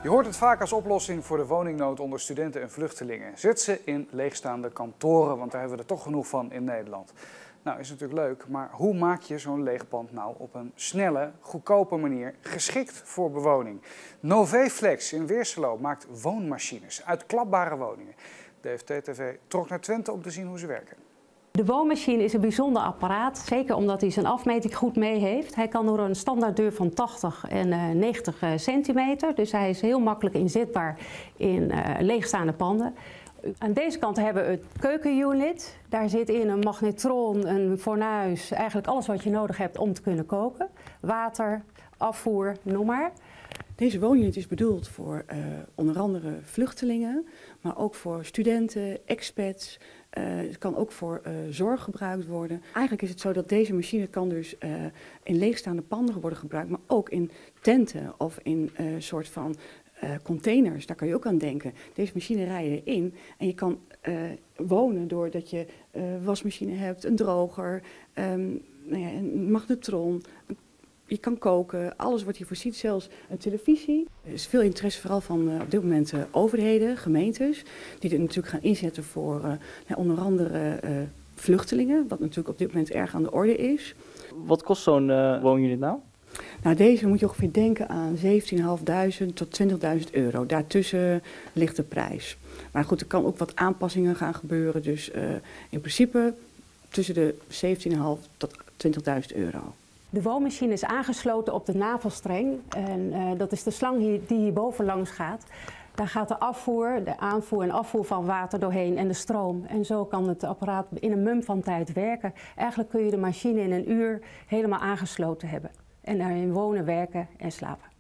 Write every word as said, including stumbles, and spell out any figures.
Je hoort het vaak als oplossing voor de woningnood onder studenten en vluchtelingen. Zet ze in leegstaande kantoren, want daar hebben we er toch genoeg van in Nederland. Nou, is natuurlijk leuk, maar hoe maak je zo'n leeg pand nou op een snelle, goedkope manier geschikt voor bewoning? Noveflex in Weerselo maakt woonmachines uit klapbare woningen. De F T T V trok naar Twente om te zien hoe ze werken. De woonmachine is een bijzonder apparaat, zeker omdat hij zijn afmeting goed mee heeft. Hij kan door een standaarddeur van tachtig en negentig centimeter, dus hij is heel makkelijk inzetbaar in uh, leegstaande panden. Aan deze kant hebben we het keukenunit. Daar zit in een magnetron, een fornuis, eigenlijk alles wat je nodig hebt om te kunnen koken. Water, afvoer, noem maar. Deze woonunit is bedoeld voor uh, onder andere vluchtelingen, maar ook voor studenten, expats. Uh, het kan ook voor uh, zorg gebruikt worden. Eigenlijk is het zo dat deze machine kan dus uh, in leegstaande panden worden gebruikt, maar ook in tenten of in een uh, soort van uh, containers. Daar kan je ook aan denken. Deze machine rij je in en je kan uh, wonen doordat je uh, een wasmachine hebt, een droger, um, nou ja, een magnetron. Je kan koken, alles wordt hier voorzien, zelfs een televisie. Er is veel interesse vooral van uh, op dit moment uh, overheden, gemeentes, die dit natuurlijk gaan inzetten voor uh, ja, onder andere uh, vluchtelingen, wat natuurlijk op dit moment erg aan de orde is. Wat kost zo'n uh, woonunit nou? Nou, deze moet je ongeveer denken aan zeventienduizend vijfhonderd tot twintigduizend euro. Daartussen ligt de prijs. Maar goed, er kan ook wat aanpassingen gaan gebeuren, dus uh, in principe tussen de zeventienduizend vijfhonderd tot twintigduizend euro. De woonmachine is aangesloten op de navelstreng en uh, dat is de slang hier, die hierboven langs gaat. Daar gaat de afvoer, de aanvoer en afvoer van water doorheen en de stroom. En zo kan het apparaat in een mum van tijd werken. Eigenlijk kun je de machine in een uur helemaal aangesloten hebben en daarin wonen, werken en slapen.